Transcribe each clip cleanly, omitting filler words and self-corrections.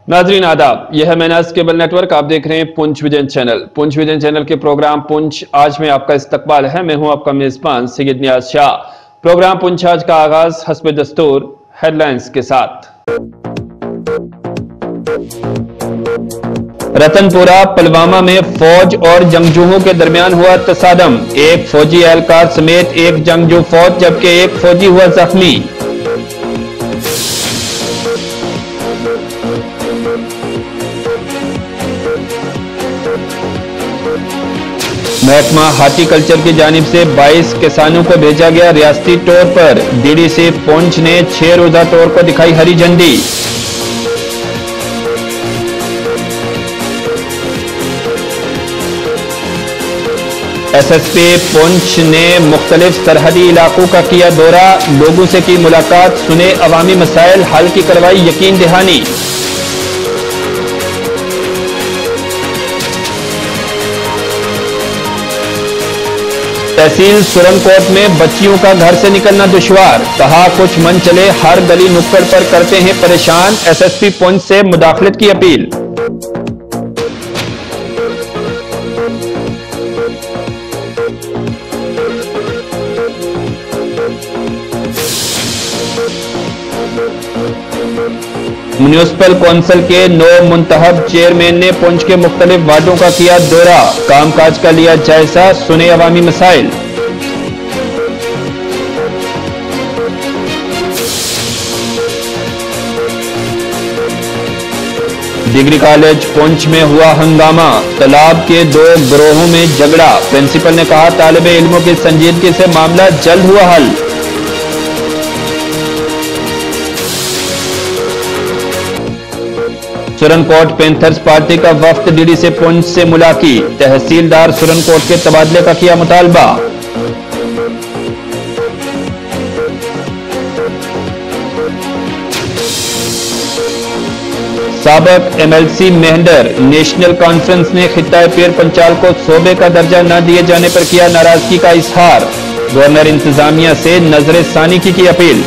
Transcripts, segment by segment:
नाजरीन आदाब, यह है मैनास केबल नेटवर्क। आप देख रहे हैं Poonch vision channel. Poonch vision channel के प्रोग्राम पुंछ आज में आपका इस्तकबाल है। मैं हूं आपका मेजबान सैयद नियाज शाह। प्रोग्राम पुंछ आज का आगाज हस्बे दस्तूर हेडलाइंस के साथ। रतनपुरा पुलवामा में फौज और जंगजूओं के दरमियान हुआ तसादम। एक फौजी एहलकार समेत एक जंगजू फौत जबकि एक फौजी हुआ जख्मी। महकमा हार्टिकल्चर की जानिब से 22 किसानों को भेजा गया रियासती टूर पर। डीडीसी पुंछ ने 6 रोजा टूर को दिखाई हरी झंडी। एसएसपी पुंछ ने मुख्तलिफ सरहदी इलाकों का किया दौरा। लोगों से की मुलाकात, सुने अवामी मसाइल, हल की करवाई यकीन दहानी। तहसील सुरनकोट में बच्चियों का घर से निकलना दुश्वार। कहा कुछ मन चले हर गली नुक्कड़ पर करते हैं परेशान। एसएसपी पुंछ से मुदाखलत की अपील। म्युनिसिपल कौंसिल के नौ मुंतखब चेयरमैन ने पुंछ के मुख्तलिफ वार्डों का किया दौरा। कामकाज का लिया जायजा, सुने अवामी मसाइल। डिग्री कॉलेज पुंछ में हुआ हंगामा। तालाब के 2 गिरोहों में झगड़ा। प्रिंसिपल ने कहा तालिबे इल्मों की संजीदगी से मामला जल्द हुआ हल। सुरनकोट पैंथर्स पार्टी का वफ्द डीडीसी पुंछ से मुलाकी। तहसीलदार सुरनकोट के तबादले का किया मुतालबा। साबक एमएलसी मेहंदर नेशनल कॉन्फ्रेंस ने खित्ता पीर पंचाल को सूबे का दर्जा न दिए जाने पर किया नाराजगी का इजहार। गवर्नर इंतजामिया से नजर सानी की अपील।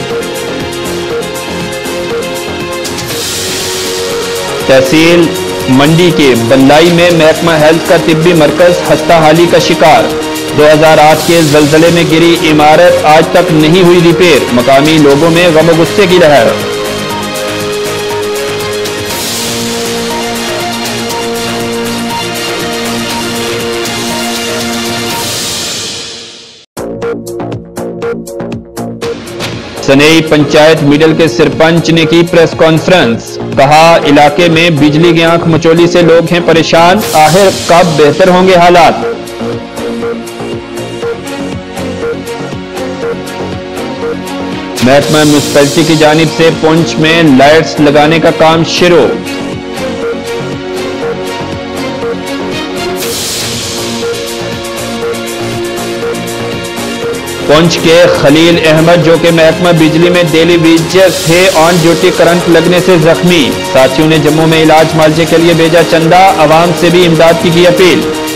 तहसील मंडी के बल्लाई में महकमा हेल्थ का तिब्बी मरकज हस्ताहाली का शिकार। 2008 के जलजले में गिरी इमारत आज तक नहीं हुई रिपेयर। मकामी लोगों में गम और गुस्से की लहर। सनई पंचायत मिडल के सरपंच ने की प्रेस कॉन्फ्रेंस। कहा इलाके में बिजली की आंख मचोली से लोग हैं परेशान। आखिर कब बेहतर होंगे हालात। महकमा म्युनिसिपैलिटी की जानिब से पुंछ में लाइट्स लगाने का काम शुरू। पुंछ के खलील अहमद जो कि महकमा बिजली में डेली वेजर थे, ऑन ड्यूटी करंट लगने से जख्मी। साथियों ने जम्मू में इलाज मालजे के लिए भेजा चंदा। आवाम से भी इमदाद की अपील।